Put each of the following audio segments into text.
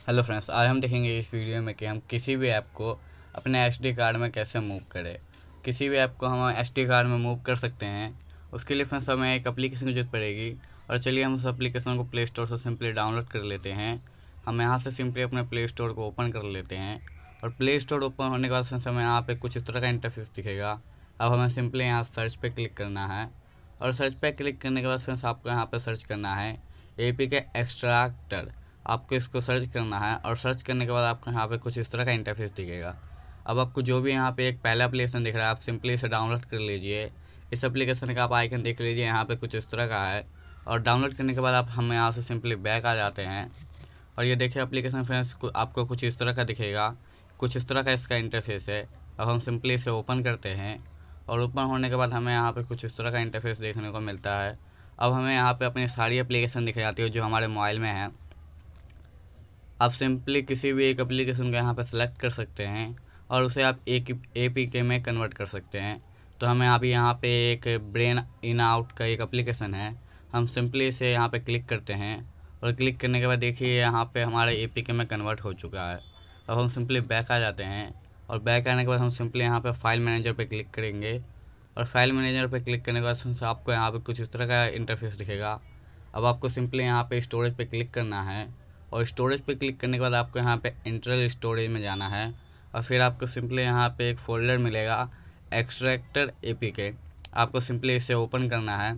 Hello friends, आज हम देखेंगे इस वीडियो में कि हम किसी भी ऐप को अपने एसडी कार्ड में कैसे मूव करें। किसी भी ऐप को हम एसडी कार्ड में मूव कर सकते हैं। उसके लिए फ्रेंड्स हमें एक एप्लीकेशन की जरूरत पड़ेगी। और चलिए हम उस एप्लीकेशन को प्ले स्टोर से सिंपली डाउनलोड कर लेते हैं। हम यहाँ से सिंपली अपने प्ले स्टोर को ओपन कर लेते हैं। और प्ले स्टोर ओपन होने के बाद फ्रेंड्स हमें यहाँ पर कुछ इस तरह का इंटरफेस दिखेगा। अब हमें सिंपली यहाँ सर्च पर क्लिक करना है। और सर्च पर क्लिक करने के बाद फ्रेंड्स आपको यहाँ पर सर्च करना है APK एक्सट्रैक्टर। आपको इसको सर्च करना है और सर्च करने के बाद आपको यहाँ पे कुछ इस तरह का इंटरफेस दिखेगा। अब आपको जो भी यहाँ पे एक पहला एप्लीकेशन दिख रहा है, आप सिंपली इसे डाउनलोड कर लीजिए। इस एप्लीकेशन का आप आइकन देख लीजिए, यहाँ पे कुछ इस तरह का है। और डाउनलोड करने के बाद आप हम यहाँ से सिंपली बैक आ जाते हैं। और ये देखिए एप्लीकेशन फ्रेंड्स आपको कुछ इस तरह का दिखेगा, कुछ इस तरह का इसका इंटरफेस है। अब हम सिंपली इसे ओपन करते हैं। और ओपन होने के बाद हमें यहाँ पर कुछ इस तरह का इंटरफेस देखने को मिलता है। अब हमें यहाँ पर अपनी सारी एप्लीकेशन दिख जाती है जो हमारे मोबाइल में है। आप सिंपली किसी भी एक एप्लीकेशन को यहाँ पर सेलेक्ट कर सकते हैं और उसे आप एक APK में कन्वर्ट कर सकते हैं। तो हमें अभी यहाँ पे एक ब्रेन इन आउट का एक एप्लीकेशन है। हम सिंपली इसे यहाँ पे क्लिक करते हैं और क्लिक करने के बाद देखिए यहाँ पे हमारे APK में कन्वर्ट हो चुका है। अब हम सिंपली बैक आ जाते हैं। और बैक आने के बाद हम सिंपली यहाँ पर फाइल मैनेजर पर क्लिक करेंगे। और फाइल मैनेजर पर क्लिक करने के बाद आपको यहाँ पर कुछ इस तरह का इंटरफेस दिखेगा। अब आपको सिंपली यहाँ पे स्टोरेज पे क्लिक करना है। और स्टोरेज पे क्लिक करने के बाद आपको यहाँ पे इंटरनल स्टोरेज में जाना है। और फिर आपको सिंपली यहाँ पे एक फ़ोल्डर मिलेगा एक्सट्रैक्टर APK। आपको सिंपली इसे ओपन करना है।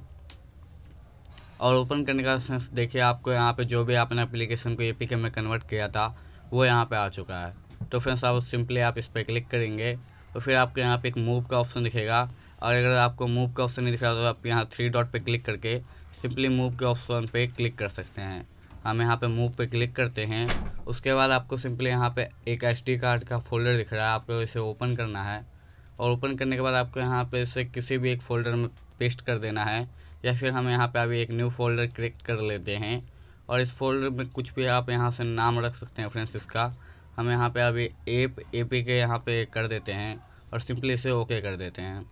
और ओपन करने का सेंस देखिए आपको यहाँ पे जो भी आपने एप्लीकेशन को APK में कन्वर्ट किया था वो यहाँ पे आ चुका है। तो फ्रेंड्स आप सिंपली आप इस पर क्लिक करेंगे तो फिर आपको यहाँ पे एक मूव का ऑप्शन दिखेगा। और अगर आपको मूव का ऑप्शन नहीं दिख रहा तो आप यहाँ 3 डॉट पे क्लिक करके सिंपली मूव के ऑप्शन पे क्लिक कर सकते हैं। हम यहाँ पे मूव पे क्लिक करते हैं। उसके बाद आपको सिंपली यहाँ पे एक SD कार्ड का फ़ोल्डर दिख रहा है, आपको इसे ओपन करना है। और ओपन करने के बाद आपको यहाँ पे इसे किसी भी एक फ़ोल्डर में पेस्ट कर देना है। या फिर हम यहाँ पे अभी एक न्यू फ़ोल्डर क्रिएट कर लेते हैं। और इस फोल्डर में कुछ भी आप यहाँ से नाम रख सकते हैं फ्रेंड्स इसका। हम यहाँ पे अभी APK यहाँ पे कर देते हैं और सिंपली इसे ओके कर देते हैं।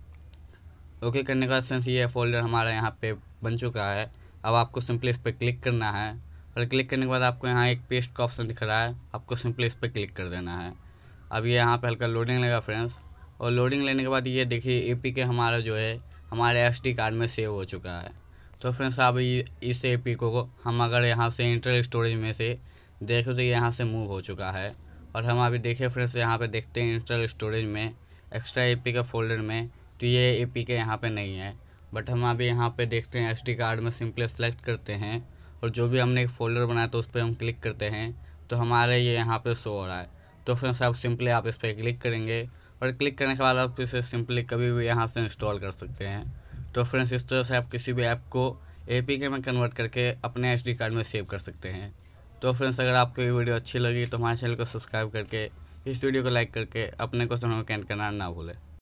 ओके करने का सेंस ये फ़ोल्डर हमारा यहाँ पे बन चुका है। अब आपको सिंपली इस पर क्लिक करना है। और क्लिक करने के बाद आपको यहाँ एक पेस्ट का ऑप्शन दिख रहा है, आपको सिंपली इस पर क्लिक कर देना है। अब ये यहाँ पे हल्का लोडिंग लेगा फ्रेंड्स। और लोडिंग लेने के बाद ये देखिए APK हमारा जो है हमारे SD कार्ड में सेव हो चुका है। तो फ्रेंड्स अब इस APK को हम अगर यहाँ से इंटरनल स्टोरेज में से देखें तो ये यहाँ से मूव हो चुका है। और हम अभी देखें फ्रेंड्स यहाँ पे देखते हैं इंटरनल स्टोरेज में एक्स्ट्रा APK फ़ोल्डर में, तो ये APK यहाँ पे नहीं है। बट हम अभी यहाँ पे देखते हैं SD कार्ड में सिंपली सेलेक्ट करते हैं और जो भी हमने एक फ़ोल्डर बनाया तो उस पर हम क्लिक करते हैं तो हमारे ये यहाँ पे शो हो रहा है। तो फ्रेंड्स आप सिंपली आप इस पर क्लिक करेंगे और क्लिक करने के बाद आप इसे सिंपली कभी भी यहाँ से इंस्टॉल कर सकते हैं। तो फ्रेंड्स इस तरह से आप किसी भी ऐप को APK में कन्वर्ट करके अपने SD कार्ड में सेव कर सकते हैं। तो फ्रेंड्स अगर आपको ये वीडियो अच्छी लगी तो हमारे चैनल को सब्सक्राइब करके इस वीडियो को लाइक करके अपने क्वेश्चन कमेंट करना ना भूलें।